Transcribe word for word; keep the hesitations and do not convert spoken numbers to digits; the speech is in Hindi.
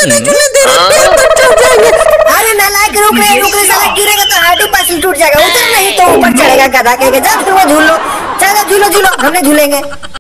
झूलने झूलने दे रहे पेड़ पर चढ़ जाएंगे। अरे नालायक रुक रे रुक रे, साला गिरेगा तो हार्डी पासिल टूट जाएगा। उधर नहीं तो ऊपर चढ़ेगा गधा के। जा फिर वो झूल लो, चलो झूलो झूलो, हमने झूलेंगे।